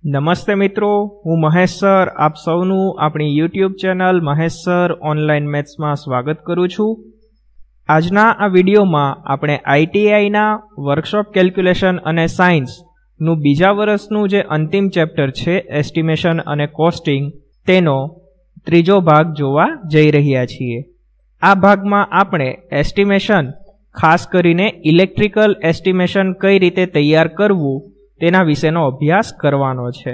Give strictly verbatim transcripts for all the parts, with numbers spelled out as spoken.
નમસ્તે મિત્રો, હું મહેશ સર આપ સૌનું આપણી YouTube channel Mahesh sir online મેથ્સમાં સ્વાગત કરું છું। આજના આ વિડીયોમાં આપણે આઈટીઆઈના વર્કશોપ કેલ્ક્યુલેશન અને સાયન્સનું બીજા વર્ષનું જે અંતિમ ચેપ્ટર છે એસ્ટિમેશન અને કોસ્ટિંગ તેનો ત્રીજો ભાગ જોવા જઈ રહ્યા છીએ। આ ભાગમાં આપણે એસ્ટિમેશન, ખાસ કરીને ઇલેક્ટ્રિકલ એસ્ટિમેશન કઈ રીતે તૈયાર કરવું તેના વિશેનો અભ્યાસ કરવાનો છે।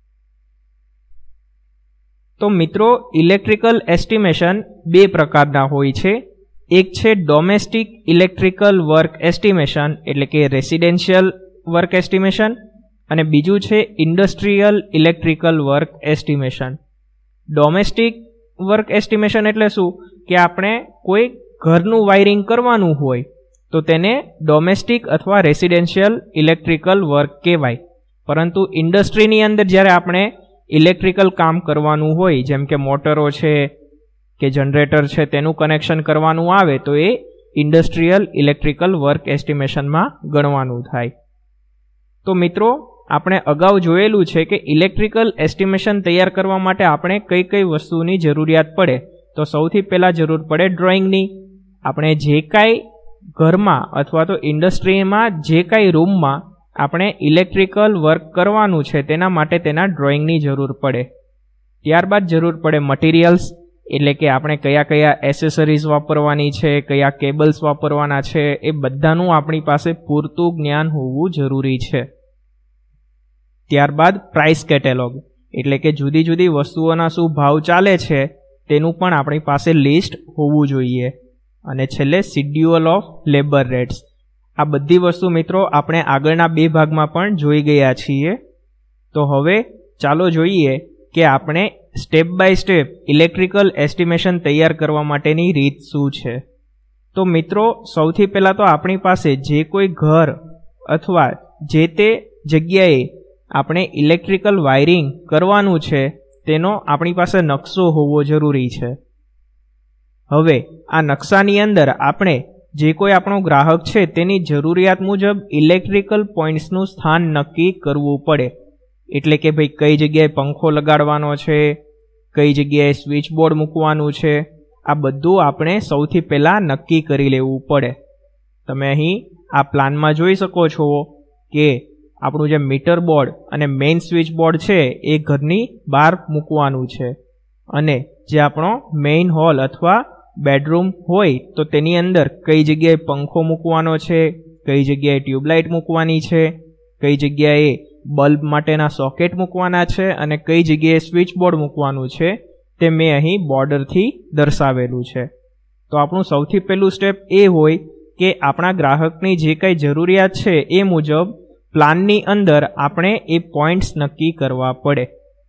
તો મિત્રો, ઇલેક્ટ્રિકલ એસ્ટિમેશન બે પ્રકારના હોય છે। એક છે ડોમેસ્ટિક ઇલેક્ટ્રિકલ વર્ક એસ્ટિમેશન એટલે કે રેસિડેન્શિયલ વર્ક એસ્ટિમેશન, અને બીજું છે industrial electrical work estimation. Domestic work estimation એટલે શું કે આપણે કોઈ ઘરનું વાયરિંગ કરવાનું હોય તો તેને ડોમેસ્ટિક અથવા રેસિડેન્શિયલ ઇલેક્ટ્રિકલ વર્ક કહેવાય। પરંતુ ઇન્ડસ્ટ્રીની અંદર જ્યારે આપણે ઇલેક્ટ્રિકલ કામ કરવાનું હોય, જેમ કે મોટરો છે કે જનરેટર છે તેનું કનેક્શન કરવાનું આવે તો એ ઇન્ડસ્ટ્રીયલ ઇલેક્ટ્રિકલ વર્ક એસ્ટિમેશનમાં ગણવાનું થાય। તો મિત્રો, આપણે અગાઉ જોયેલું છે કે ઇલેક્ટ્રિકલ એસ્ટિમેશન તૈયાર કરવા માટે આપણે કઈ કઈ વસ્તુની જરૂરિયાત પડે। તો સૌથી પહેલાં જરૂર પડે ડ્રોઈંગની। આપણે જે કાંઈ ઘરમાં અથવા તો ઇન્ડસ્ટ્રીમાં જે કાંઈ રૂમમાં આપણે ઇલેક્ટ્રિકલ વર્ક કરવાનું છે તેના માટે તેના ડ્રોઈંગની જરૂર પડે। ત્યારબાદ જરૂર પડે મટીરિયલ્સ, એટલે કે આપણે કયા કયા એસેસરીઝ વાપરવાની છે, કયા કેબલ્સ વાપરવાના છે, એ બધાનું આપણી પાસે પૂરતું જ્ઞાન હોવું જરૂરી છે। ત્યારબાદ પ્રાઇસ કેટેલોગ, એટલે કે જુદી જુદી વસ્તુઓના શું ભાવ ચાલે છે તેનું પણ આપણી પાસે લિસ્ટ હોવું જોઈએ। અને છેલ્લે શિડ્યુઅલ ઓફ લેબર રેટ્સ। આ બધી વસ્તુ મિત્રો આપણે આગળના બે ભાગમાં પણ જોઈ ગયા છીએ। તો હવે ચાલો જોઈએ કે આપણે step by step electrical estimation તૈયાર કરવા માટેની રીત શું છે। તો મિત્રો, સૌથી પહેલાં તો આપણી પાસે જે કોઈ ઘર અથવા જે તે જગ્યાએ આપણે ઇલેક્ટ્રિકલ વાયરિંગ કરવાનું છે તેનો આપણી પાસે નકશો હોવો જરૂરી છે। હવે આ નકશાની અંદર આપણે જે કોઈ આપણો ગ્રાહક છે તેની જરૂરિયાત મુજબ ઇલેક્ટ્રિકલ પોઈન્ટ્સનું સ્થાન નક્કી કરવું પડે। એટલે કે ભાઈ કઈ જગ્યાએ પંખો લગાડવાનો છે, કઈ જગ્યાએ સ્વિચ બોર્ડ મૂકવાનું છે, આ બધું આપણે સૌથી પહેલાં નક્કી કરી લેવું પડે। તમે અહીં આ પ્લાનમાં જોઈ શકો છો કે આપણું જે મીટર બોર્ડ અને મેઇન સ્વિચ બોર્ડ છે એ ઘરની બહાર મૂકવાનું છે, અને જે આપણો મેઇન હોલ અથવા બેડરૂમ હોય તો તેની અંદર કઈ જગ્યાએ પંખો મૂકવાનો છે, કઈ જગ્યાએ ટ્યુબલાઇટ મૂકવાની છે, કઈ જગ્યાએ બલ્બ માટેના સોકેટ મૂકવાના છે, અને કઈ જગ્યાએ સ્વિચ બોર્ડ મૂકવાનું છે તે મેં અહીં બોર્ડરથી દર્શાવેલું છે। તો આપણું સૌથી પહેલું સ્ટેપ એ હોય કે આપણા ગ્રાહકની જે કંઈ જરૂરિયાત છે એ મુજબ પ્લાનની અંદર આપણે એ પોઈન્ટ્સ નક્કી કરવા પડે।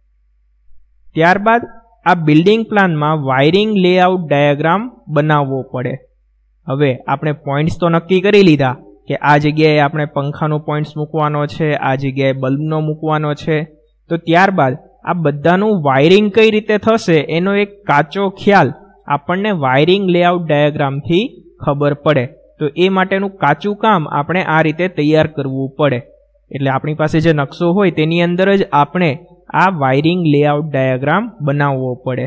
ત્યારબાદ આ બિલ્ડિંગ પ્લાનમાં વાયરિંગ લેઆઉટ ડાયાગ્રામ બનાવવો પડે। હવે આપણે પોઈન્ટ્સ તો નક્કી કરી લીધા કે આ જગ્યાએ આપણે પંખાનો પોઈન્ટ્સ મૂકવાનો છે, આ જગ્યાએ બલ્બનો મૂકવાનો છે। તો ત્યારબાદ આ બધાનું વાયરિંગ કઈ રીતે થશે એનો એક કાચો ખ્યાલ આપણને વાયરિંગ લેઆઉટ ડાયાગ્રામથી ખબર પડે। તો એ માટેનું કાચું કામ આપણે આ રીતે તૈયાર કરવું પડે। એટલે આપણી પાસે જે નકશો હોય તેની અંદર જ આપણે આ વાયરિંગ લેઆઉટ ડાયાગ્રામ બનાવવો પડે।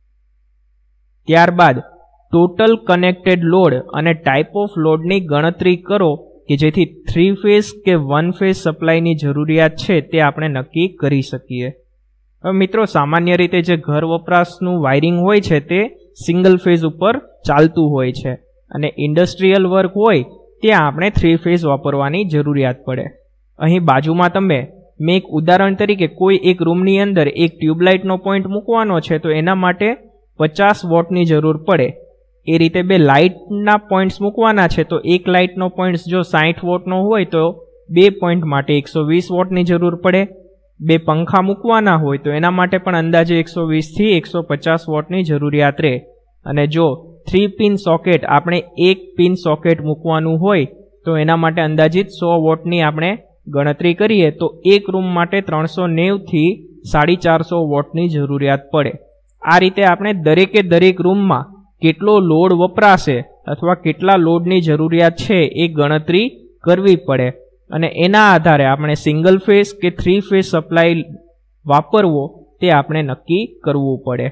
ત્યારબાદ ટોટલ કનેક્ટેડ લોડ અને ટાઈપ ઓફ લોડની ગણતરી કરો કે જેથી થ્રી ફેઝ કે વન ફેઝ સપ્લાયની જરૂરિયાત છે તે આપણે નક્કી કરી શકીએ। હવે મિત્રો, સામાન્ય રીતે જે ઘર વપરાશનું વાયરિંગ હોય છે તે સિંગલ ફેઝ ઉપર ચાલતું હોય છે, અને ઇન્ડસ્ટ્રીયલ વર્ક હોય ત્યાં આપણે થ્રી ફેઝ વાપરવાની જરૂરિયાત પડે। અહીં બાજુમાં તમે મેં એક ઉદાહરણ તરીકે કોઈ એક રૂમની અંદર એક ટ્યુબલાઇટનો પોઈન્ટ મૂકવાનો છે તો એના માટે પચાસ વોટની જરૂર પડે। એ રીતે બે લાઇટના પોઈન્ટ્સ મૂકવાના છે તો એક લાઇટનો પોઈન્ટ જો સાઠ વોટનો હોય તો બે પોઈન્ટ માટે એકસો વીસ વોટની જરૂર પડે। બે પંખા મૂકવાના હોય તો એના માટે પણ અંદાજે એકસો વીસથી એકસો પચાસ વોટની જરૂરિયાત રહે। અને જો થ્રી પિન સોકેટ આપણે એક પિન સોકેટ મૂકવાનું હોય તો એના માટે અંદાજિત સો વોટની આપણે ગણતરી કરીએ તો એક રૂમ માટે ત્રણસો નેવથી સાડી ચારસો વોટની જરૂરિયાત પડે। આ રીતે આપણે દરેકે દરેક રૂમમાં કેટલો લોડ વપરાશે અથવા કેટલા લોડની જરૂરિયાત છે એ ગણતરી કરવી પડે। અને એના આધારે આપણે સિંગલ ફેઝ કે થ્રી ફેઝ સપ્લાય વાપરવો તે આપણે નક્કી કરવું પડે.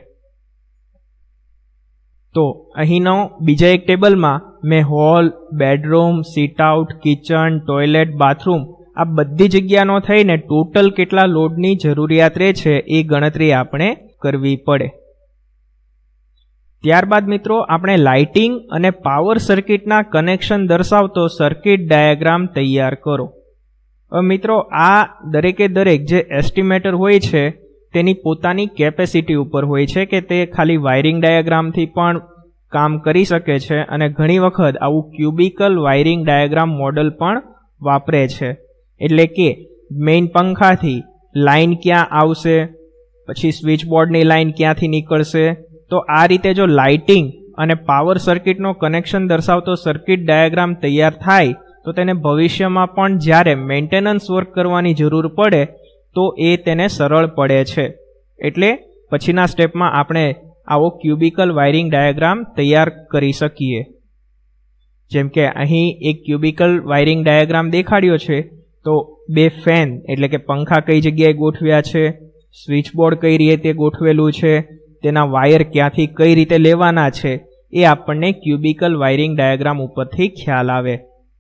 તો અહીંનો બીજા એક ટેબલમાં મેં hall, bedroom, sit out, kitchen, toilet, bathroom આ બધી જગ્યાનો થઈને ટોટલ કેટલા લોડની જરૂરિયાત રહે છે એ ગણતરી આપણે કરવી પડે. ત્યારબાદ મિત્રો આપણે લાઇટિંગ અને પાવર સર્કિટના કનેક્શન દર્શાવતો સર્કિટ ડાયાગ્રામ તૈયાર કરો. હવે મિત્રો આ દરેકે દરેક જે એસ્ટિમેટર હોય છે તેની પોતાની કેપેસિટી ઉપર હોય છે કે તે ખાલી વાયરિંગ ડાયાગ્રામથી પણ કામ કરી શકે છે અને ઘણી વખત આવું ક્યુબિકલ વાયરિંગ ડાયાગ્રામ મોડલ પણ વાપરે છે. એટલે કે મેઇન પંખાથી લાઇન ક્યાં આવશે, પછી સ્વિચબોર્ડની લાઇન ક્યાંથી નીકળશે. તો આ રીતે જો લાઇટિંગ અને પાવર સર્કિટનો કનેક્શન દર્શાવતો સર્કિટ ડાયાગ્રામ તૈયાર થાય તો તેને ભવિષ્યમાં પણ જ્યારે મેન્ટેનન્સ વર્ક કરવાની જરૂર પડે તો એ તેને સરળ પડે છે. એટલે પછીના સ્ટેપમાં આપણે આવો ક્યુબિકલ વાયરિંગ ડાયાગ્રામ તૈયાર કરી શકીએ. જેમ કે અહીં એક ક્યુબિકલ વાયરિંગ ડાયાગ્રામ દેખાડ્યો છે. તો બે ફેન એટલે કે પંખા કઈ જગ્યાએ ગોઠવ્યા છે, સ્વિચબોર્ડ કઈ રીતે ગોઠવેલું છે, તેના વાયર ક્યાંથી કઈ રીતે લેવાના છે એ આપણને ક્યુબિકલ વાયરિંગ ડાયાગ્રામ ઉપરથી ખ્યાલ આવે.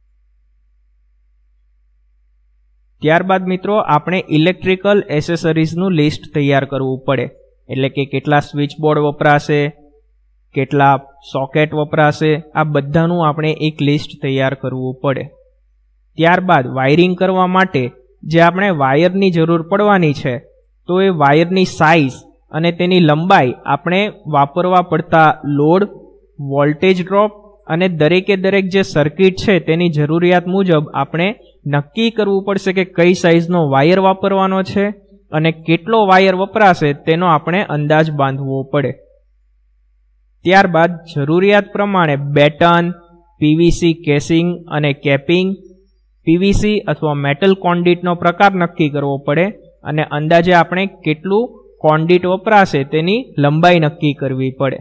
ત્યારબાદ મિત્રો આપણે ઇલેક્ટ્રિકલ એસેસરીઝનું લિસ્ટ તૈયાર કરવું પડે. એટલે કે કેટલા સ્વિચબોર્ડ વપરાશે, કેટલા સોકેટ વપરાશે, આ બધાનું આપણે એક લિસ્ટ તૈયાર કરવું પડે. ત્યારબાદ વાયરિંગ કરવા માટે જે આપણે વાયરની જરૂર પડવાની છે તો એ વાયરની સાઇઝ અને તેની લંબાઈ આપણે વાપરવા પડતા લોડ, વોલ્ટેજ ડ્રોપ અને દરેકે દરેક જે સર્કિટ છે તેની જરૂરિયાત મુજબ આપણે નક્કી કરવું પડશે કે કઈ સાઇઝનો વાયર વાપરવાનો છે અને કેટલો વાયર વપરાશે તેનો આપણે અંદાજ બાંધવો પડે. ત્યારબાદ જરૂરિયાત પ્રમાણે બેટન, પીવીસી કેસિંગ અને કેપિંગ, પીવીસી અથવા મેટલ કોન્ડિટનો પ્રકાર નક્કી કરવો પડે અને અંદાજે આપણે કેટલું કોન્ડિટ વપરાશે તેની લંબાઈ નક્કી કરવી પડે.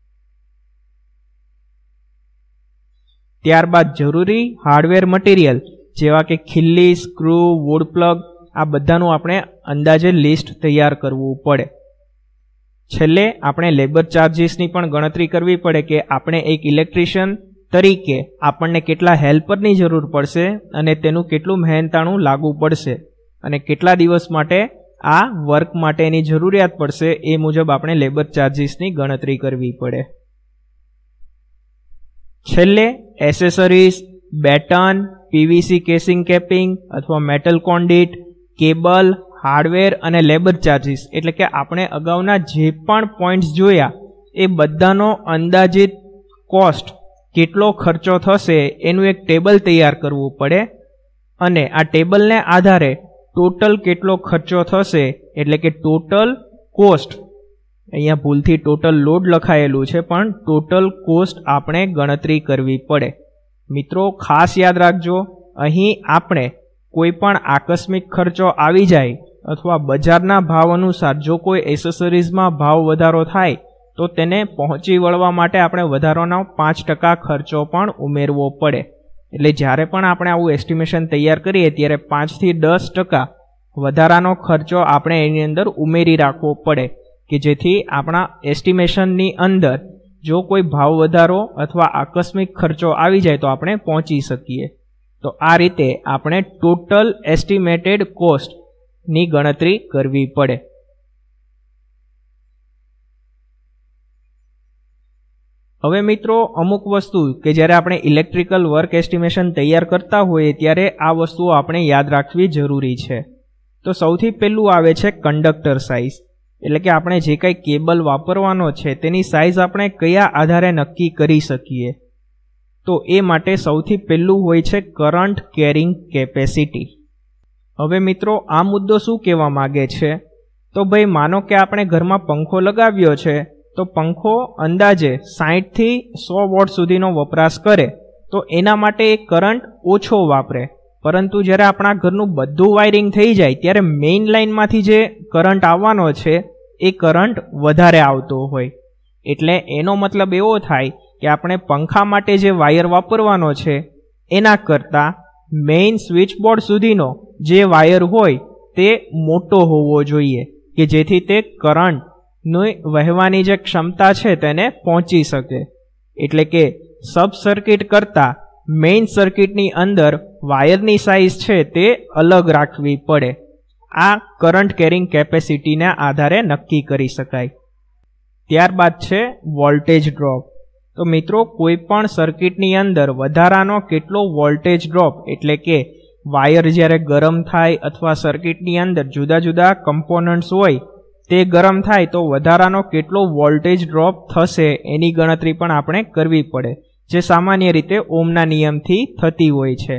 ત્યારબાદ જરૂરી હાર્ડવેર મટીરિયલ જેવા કે ખીલ્લી, સ્ક્રૂ, વુડ પ્લગ આ બધાનું આપણે અંદાજે લિસ્ટ તૈયાર કરવું પડે. છેલ્લે આપણે લેબર ચાર્જીસની પણ ગણતરી કરવી પડે કે આપણે એક ઇલેક્ટ્રિશિયન તરીકે આપણને કેટલા હેલ્પરની જરૂર પડશે અને તેનું કેટલું મહેનતાણું લાગુ પડશે અને કેટલા દિવસ માટે આ વર્ક માટેની જરૂરિયાત પડશે એ મુજબ આપણે લેબર ચાર્જીસની ગણતરી કરવી પડે. છેલ્લે accessories, batten, PVC casing capping અથવા મેટલ કોન્ડિટ, કેબલ, હાર્ડવેર અને લેબર ચાર્જીસ એટલે કે આપણે અગાઉના જે પણ પોઈન્ટ્સ જોયા એ બધાનો અંદાજિત કોસ્ટ કેટલો ખર્ચો થશે એનું એક ટેબલ તૈયાર કરવું પડે અને આ ટેબલને આધારે ટોટલ કેટલો ખર્ચો થશે એટલે કે ટોટલ કોસ્ટ, અહીંયા ભૂલથી ટોટલ લોડ લખાયેલું છે પણ ટોટલ કોસ્ટ આપણે ગણતરી કરવી પડે. મિત્રો ખાસ યાદ રાખજો, અહીં આપણે કોઈ પણ આકસ્મિક ખર્ચો આવી જાય અથવા બજારના ભાવ અનુસાર જો કોઈ એસેસરીઝમાં ભાવ વધારો થાય તો તેને પહોંચી વળવા માટે આપણે વધારાનો પાંચ ટકા ખર્ચો પણ ઉમેરવો પડે. એટલે જ્યારે પણ આપણે આવું એસ્ટિમેશન તૈયાર કરીએ ત્યારે પાંચથી દસ ટકા વધારાનો ખર્ચો આપણે એની અંદર ઉમેરી રાખવો પડે કે જેથી આપણા એસ્ટિમેશનની અંદર જો કોઈ ભાવ વધારો અથવા આકસ્મિક ખર્ચો આવી જાય તો આપણે પહોંચી શકીએ. તો આ રીતે આપણે ટોટલ એસ્ટિમેટેડ કોસ્ટની ગણતરી કરવી પડે. હવે મિત્રો અમુક વસ્તુ કે જ્યારે આપણે ઇલેક્ટ્રિકલ વર્ક એસ્ટિમેશન તૈયાર કરતા હોઈએ ત્યારે આ વસ્તુઓ આપણે યાદ રાખવી જરૂરી છે. તો સૌથી પહેલું આવે છે કંડક્ટર સાઇઝ, એટલે કે આપણે જે કંઈ કેબલ વાપરવાનો છે તેની સાઇઝ આપણે કયા આધારે નક્કી કરી શકીએ. તો એ માટે સૌથી પહેલું હોય છે કરંટ કેરિંગ કેપેસિટી. હવે મિત્રો આ મુદ્દો શું કહેવા માગે છે? તો ભાઈ માનો કે આપણે ઘરમાં પંખો લગાવ્યો છે તો પંખો અંદાજે સાઠ થી સો વોટ સુધીનો વપરાશ કરે તો એના માટે એ કરંટ ઓછો વાપરે, પરંતુ જ્યારે આપણા ઘરનું બધું વાયરિંગ થઈ જાય ત્યારે મેઇન લાઇનમાંથી જે કરંટ આવવાનો છે એ કરંટ વધારે આવતો હોય. એટલે એનો મતલબ એવો થાય કે આપણે પંખા માટે જે વાયર વાપરવાનો છે એના કરતાં મેઇન સ્વિચબોર્ડ સુધીનો જે વાયર હોય તે મોટો હોવો જોઈએ કે જેથી તે કરંટની વહેવાની જે ક્ષમતા છે તેને પહોંચી શકે. એટલે કે સબ સર્કિટ કરતાં મેઇન સર્કિટની અંદર વાયરની સાઇઝ છે તે અલગ રાખવી પડે. આ કરંટ કેરિંગ કેપેસિટીના આધારે નક્કી કરી શકાય. ત્યારબાદ છે વોલ્ટેજ ડ્રોપ. તો મિત્રો કોઈ પણ સર્કિટની અંદર વધારાનો કેટલો વોલ્ટેજ ડ્રોપ એટલે કે વાયર જ્યારે ગરમ થાય અથવા સર્કિટની અંદર જુદા જુદા કમ્પોનન્ટ્સ હોય તે ગરમ થાય તો વધારાનો કેટલો વોલ્ટેજ ડ્રોપ થશે એની ગણતરી પણ આપણે કરવી પડે, જે સામાન્ય રીતે ઓહમના નિયમથી થતી હોય છે.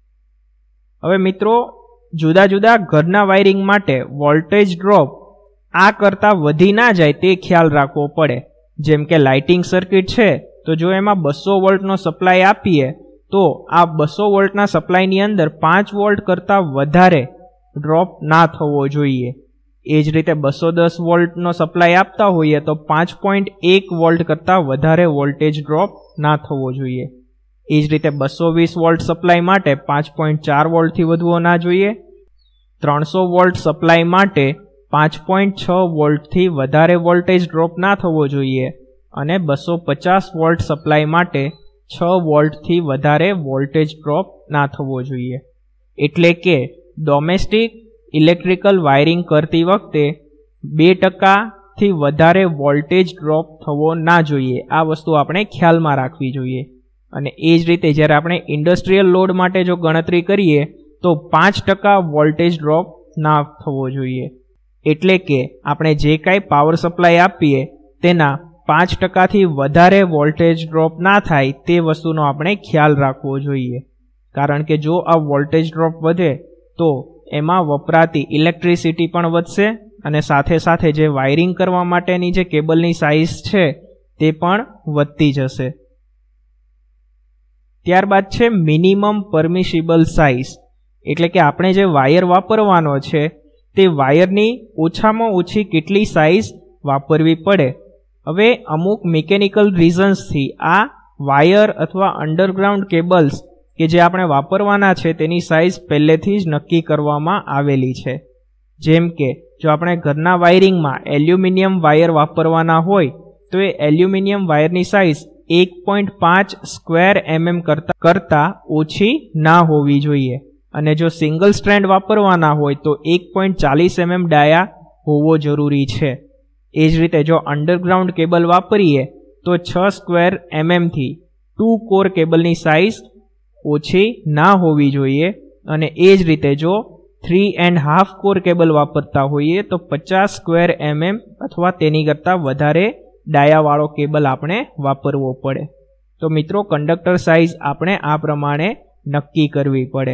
હવે મિત્રો જુદા જુદા ઘરના વાયરિંગ માટે વોલ્ટેજ ડ્રોપ આ કરતાં વધી ના જાય તે ખ્યાલ રાખવો પડે. જેમ કે લાઇટિંગ સર્કિટ છે તો જો એમાં બસો વોલ્ટનો સપ્લાય આપીએ તો આ બસો વોલ્ટના સપ્લાયની અંદર પાંચ વોલ્ટ કરતાં વધારે ડ્રોપ ના થવો જોઈએ. એ જ રીતે બસો દસ વોલ્ટનો સપ્લાય આપતા હોઈએ તો પાંચ પોઈન્ટ એક વોલ્ટ કરતાં વધારે વોલ્ટેજ ડ્રોપ ના થવો જોઈએ. એ જ રીતે બસો વીસ વોલ્ટ સપ્લાય માટે પાંચ પોઈન્ટ ચાર વોલ્ટથી વધવો ના જોઈએ. ત્રણસો વોલ્ટ સપ્લાય માટે પાંચ પોઈન્ટ છ વોલ્ટથી વધારે વોલ્ટેજ ડ્રોપ ના થવો જોઈએ અને બસો પચાસ વોલ્ટ સપ્લાય માટે છ વોલ્ટથી વધારે વોલ્ટેજ ડ્રોપ ના થવો જોઈએ. એટલે કે ડોમેસ્ટિક ઇલેક્ટ્રિકલ વાયરિંગ કરતી વખતે બે ટકાથી વધારે વોલ્ટેજ ડ્રોપ થવો ના જોઈએ. આ વસ્તુ આપણે ખ્યાલમાં રાખવી જોઈએ. અને એ જ રીતે જ્યારે આપણે ઇન્ડસ્ટ્રીયલ લોડ માટે જો ગણતરી કરીએ તો પાંચ ટકા વોલ્ટેજ ડ્રોપ ના થવો જોઈએ. એટલે કે આપણે જે કાંઈ પાવર સપ્લાય આપીએ તેના પાંચ ટકાથી વધારે વોલ્ટેજ ડ્રોપ ના થાય તે વસ્તુનો આપણે ખ્યાલ રાખવો જોઈએ. કારણ કે જો આ વોલ્ટેજ ડ્રોપ વધે તો એમાં વપરાતી ઇલેક્ટ્રિસિટી પણ વધશે અને સાથે સાથે જે વાયરિંગ કરવા માટેની જે કેબલની સાઇઝ છે તે પણ વધતી જશે. ત્યારબાદ છે મિનિમમ પરમિશિબલ સાઇઝ. એટલે કે આપણે જે વાયર વાપરવાનો છે તે વાયરની ઓછામાં ઓછી કેટલી સાઇઝ વાપરવી પડે. હવે અમુક મિકેનિકલ રીઝન્સથી આ વાયર અથવા અંડરગ્રાઉન્ડ કેબલ્સ કે જે આપણે વાપરવાના છે તેની સાઇઝ પહેલેથી જ નક્કી કરવામાં આવેલી છે. જેમ કે જો આપણે ઘરના વાયરિંગમાં એલ્યુમિનિયમ વાયર વાપરવાના હોય તો એ એલ્યુમિનિયમ વાયરની સાઇઝ એક પોઈન્ટ પાંચ સ્ક્વેર એમએમ કરતા કરતાં ઓછી ના હોવી જોઈએ. અને જો સિંગલ સ્ટ્રેન્ડ વાપરવાના હોય તો એક પોઈન્ટ ચાલીસ એમએમ ડાયા હોવો જરૂરી છે. એ જ રીતે જો અંડરગ્રાઉન્ડ કેબલ વાપરીએ તો છ સ્ક્વેર એમએમથી ટુ કોર કેબલની સાઇઝ ઓછી ના હોવી જોઈએ. અને એ જ રીતે જો three and half core cable વાપરતા હોઈએ તો પચાસ સ્ક્વેર એમએમ અથવા તેની કરતાં વધારે ડાયાવાળો કેબલ આપણે વાપરવો પડે. તો મિત્રો કંડક્ટર સાઇઝ આપણે આ પ્રમાણે નક્કી કરવી પડે.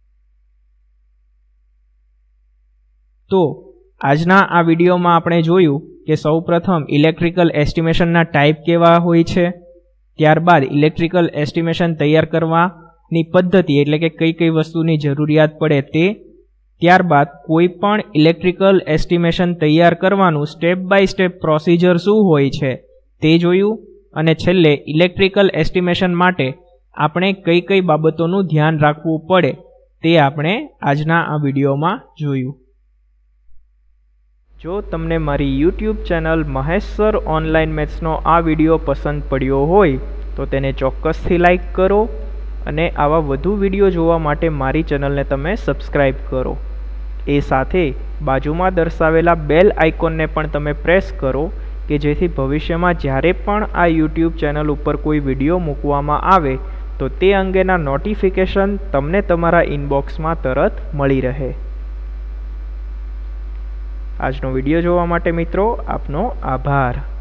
તો આજના આ વિડીયોમાં આપણે જોયું કે સૌપ્રથમ ઇલેક્ટ્રિકલ એસ્ટિમેશનના ટાઈપ કેવા હોય છે, ત્યારબાદ ઇલેક્ટ્રિકલ એસ્ટિમેશન તૈયાર કરવાની પદ્ધતિ એટલે કે કઈ કઈ વસ્તુની જરૂરિયાત પડે તે, ત્યારબાદ કોઈ પણ ઇલેક્ટ્રિકલ એસ્ટિમેશન તૈયાર કરવાનું સ્ટેપ બાય સ્ટેપ પ્રોસિજર શું હોય છે તે જોયું, અને છેલ્લે ઇલેક્ટ્રિકલ એસ્ટિમેશન માટે આપણે કઈ કઈ બાબતોનું ધ્યાન રાખવું પડે તે આપણે આજના આ વિડીયોમાં જોયું. જો તમને મારી YouTube channel Mahesh sir online મેથ્સનો આ વિડીયો પસંદ પડ્યો હોય તો તેને ચોક્કસથી લાઈક કરો અને આવા વધુ વિડીયો જોવા માટે મારી ચેનલને તમે સબસ્ક્રાઈબ કરો. એ સાથે બાજુમાં દર્શાવેલા બેલ આઇકોનને પણ તમે પ્રેસ કરો કે જેથી ભવિષ્યમાં જ્યારે પણ આ યુટ્યુબ ચેનલ ઉપર કોઈ વિડીયો મૂકવામાં આવે તો તે અંગેના નોટિફિકેશન તમને તમારા ઇનબોક્સમાં તરત મળી રહે. આજનો વિડીયો જોવા માટે મિત્રો આપનો આભાર.